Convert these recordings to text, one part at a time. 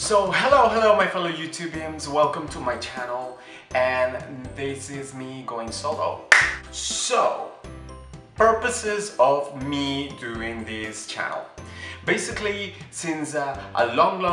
So hello my fellow YouTubians, welcome to my channel, and this is me going solo. So, purposes of me doing this channel. Basically, since a long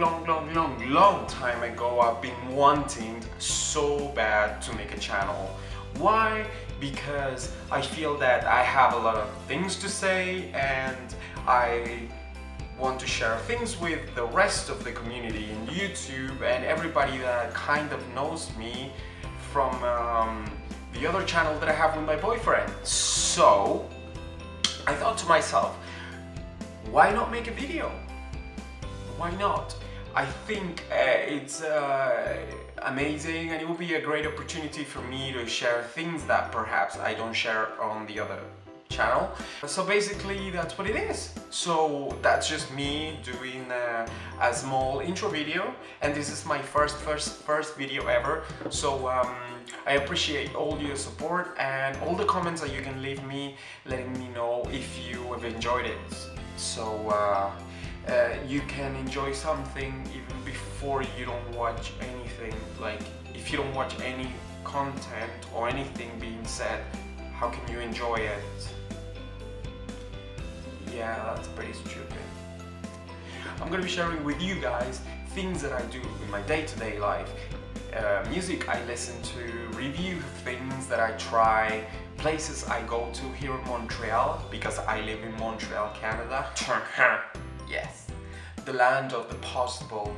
time ago, I've been wanting so bad to make a channel. Why? Because I feel that I have a lot of things to say and I want to share things with the rest of the community in YouTube and everybody that kind of knows me from the other channel that I have with my boyfriend. So I thought to myself, why not make a video? Why not? I think it's amazing, and it will be a great opportunity for me to share things that perhaps I don't share on the other channel. So basically that's what it is. So that's just me doing a small intro video, and this is my first video ever. So I appreciate all your support and all the comments that you can leave me, letting me know if you have enjoyed it. So you can enjoy something even before you don't watch anything. Like, if you don't watch any content or anything being said, how can you enjoy it? Yeah, that's pretty stupid. I'm gonna be sharing with you guys things that I do in my day-to-day life. Music I listen to, review things that I try, places I go to here in Montreal, because I live in Montreal, Canada. Yes, the land of the possible.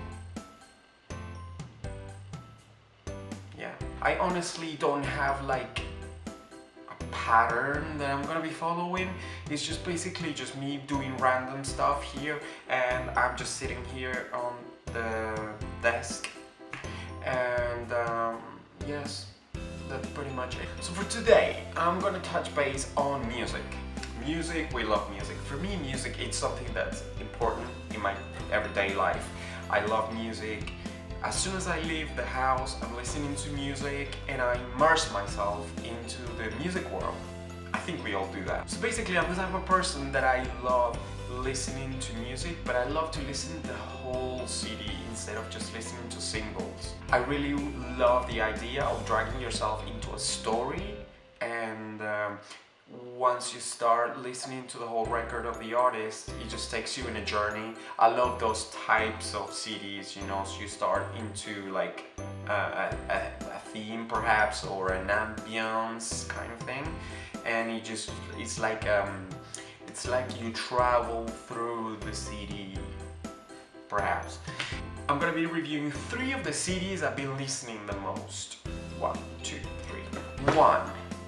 Yeah, I honestly don't have like pattern that I'm gonna be following. It's just basically just me doing random stuff here, and I'm just sitting here on the desk, and yes, that's pretty much it. So for today I'm gonna touch base on music. We love music. For me, music is something that's important in my everyday life. I love music. As soon as I leave the house, I'm listening to music and I immerse myself into the music world. I think we all do that. So basically, I'm the type of person that I love listening to music, but I love to listen to the whole CD instead of just listening to singles. I really love the idea of dragging yourself into a story, and once you start listening to the whole record of the artist, it just takes you in a journey. I love those types of CDs, you know, so you start into like a theme perhaps, or an ambience kind of thing, and it's like you travel through the CD perhaps. I'm gonna be reviewing 3 of the CDs I've been listening the most. 1, 2, 3. 1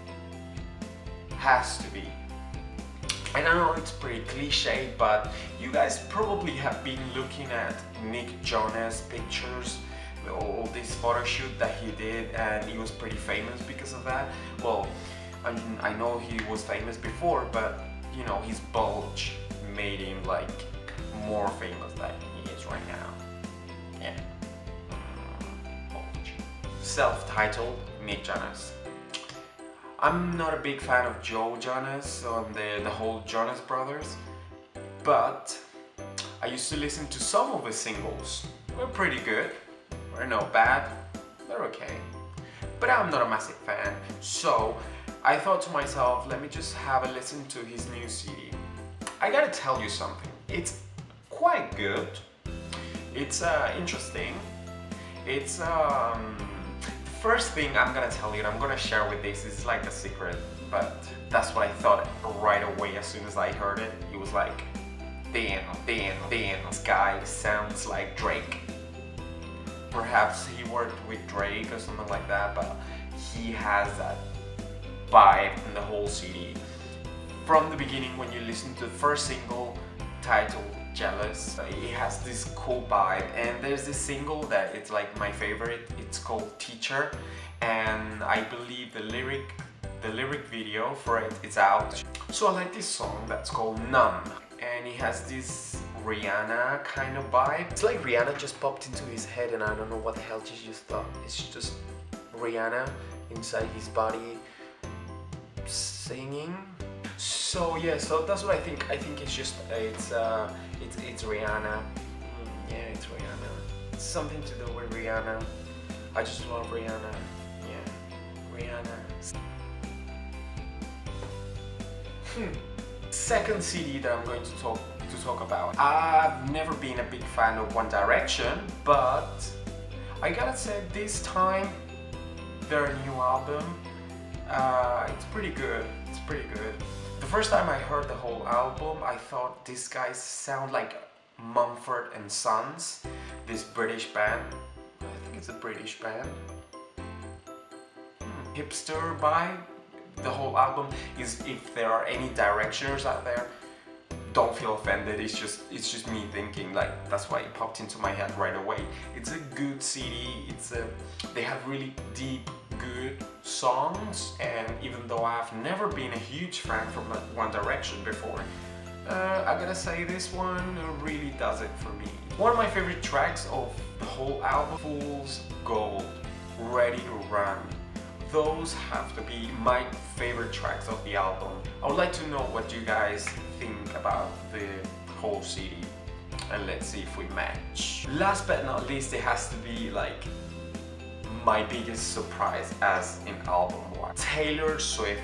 has to be, and I know it's pretty cliche, but you guys probably have been looking at Nick Jonas pictures, all this photo shoot that he did, and he was pretty famous because of that. Well, I know he was famous before, but you know, his bulge made him like more famous than he is right now. Yeah. Bulge. Self-titled Nick Jonas. I'm not a big fan of Joe Jonas on the whole Jonas Brothers, but I used to listen to some of his singles. They're pretty good. They're not bad. They're okay. But I'm not a massive fan, so I thought to myself, let me just have a listen to his new CD. I gotta tell you something. It's quite good. It's interesting. It's first thing I'm gonna tell you, and I'm gonna share with this, is like a secret, but that's what I thought right away as soon as I heard it. It was like, damn, this guy sounds like Drake. Perhaps he worked with Drake or something like that, but he has that vibe in the whole CD. From the beginning, when you listen to the first single titled Jealous, it has this cool vibe, and there's this single that it's like my favorite. It's called Teacher, and I believe the lyric video for it is out. So I like this song that's called Numb, and it has this Rihanna kind of vibe. It's like Rihanna just popped into his head, and I don't know what the hell she just thought. It's just Rihanna inside his body singing. So yeah, so that's what I think. I think it's just it's Rihanna. Yeah, it's Rihanna. something to do with Rihanna. I just love Rihanna. Yeah, Rihanna. Second CD that I'm going to talk about. I've never been a big fan of One Direction, but I gotta say this time their new album, it's pretty good. It's pretty good. The first time I heard the whole album, I thought these guys sound like Mumford and Sons, this British band. I think it's a British band. Hipster vibe. The whole album is, if there are any Directioners out there, don't feel offended. It's just me thinking, like, that's why it popped into my head right away. It's a good CD. They have really deep, good songs, and even though I've never been a huge fan from One Direction before, I gotta say this one really does it for me. One of my favorite tracks of the whole album, Fool's Gold, Ready to Run. Those have to be my favorite tracks of the album. I would like to know what you guys think about the whole CD, and let's see if we match. Last but not least, it has to be like my biggest surprise as in album one. Taylor Swift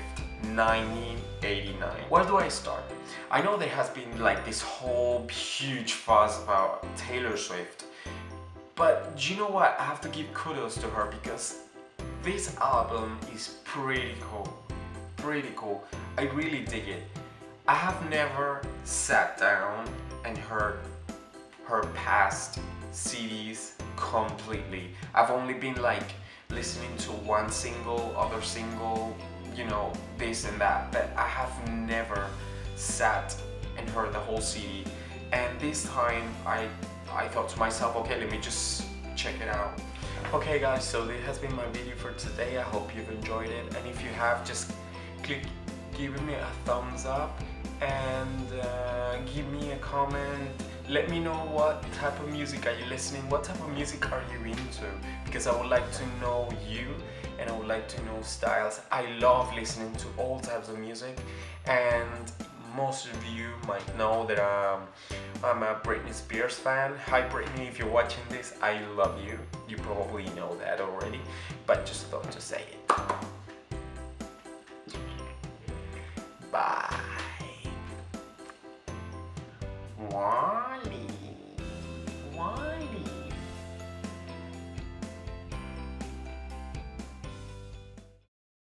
1989. Where do I start? I know there has been like this whole huge fuss about Taylor Swift, but you know what? I have to give kudos to her because this album is pretty cool. Pretty cool. I really dig it. I have never sat down and heard her past CDs completely. I've only been like listening to one single, other single, you know, this and that, but I have never sat and heard the whole CD. And this time I thought to myself, okay, let me just check it out. Okay guys, so this has been my video for today. I hope you've enjoyed it, and if you have, just give me a thumbs up and give me a comment. Let me know what type of music are you listening, what type of music are you into, because I would like to know you and I would like to know styles. I love listening to all types of music, and most of you might know that I'm a Britney Spears fan. Hi Britney, if you're watching this, I love you. You probably know that already, but just thought to say it. Bye. What?